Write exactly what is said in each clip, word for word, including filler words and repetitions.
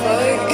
fuck?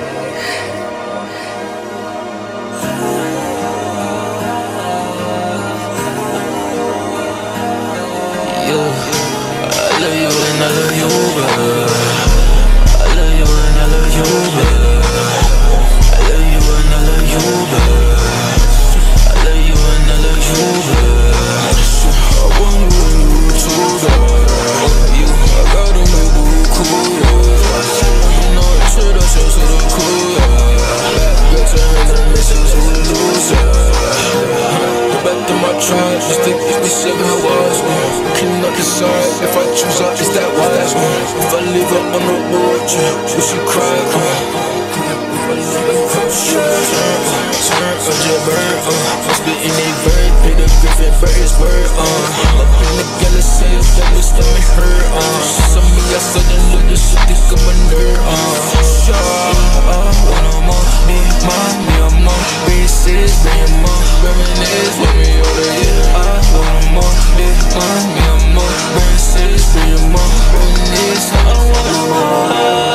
I love you and I love you, girl. I love you and I love you, girl. I love you and I love you, girl. I love you and I love you, girl. I want you and you too, girl. You, I got a new boo, cool, yeah. You know I should have shows to the cool, yeah. Got your hands on missions, who would lose, yeah. Go back to my tribe, just think if we said how I was, clean up the side. If I choose her, is that wise? If I leave her on the board, will she cry? If I leave her on the turn, turn, turn, burn, uh. I'm spitting a bird, pay the griffin, bird is word, uh. Up in the galaxy, if that was stomach hurt, uh. She saw me, I suddenly look, she think I'm a nerd, uh. Sure, uh, one on more, me, mom, me, I'm on. Bases, bring more, reminisce, let me order, yeah. I want more, me, mom, me, I'm on. Bases, bring more, reminisce, I want more.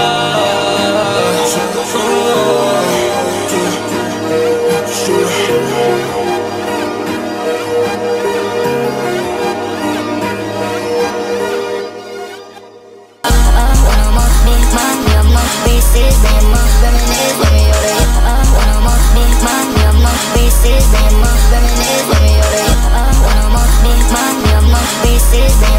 Pieces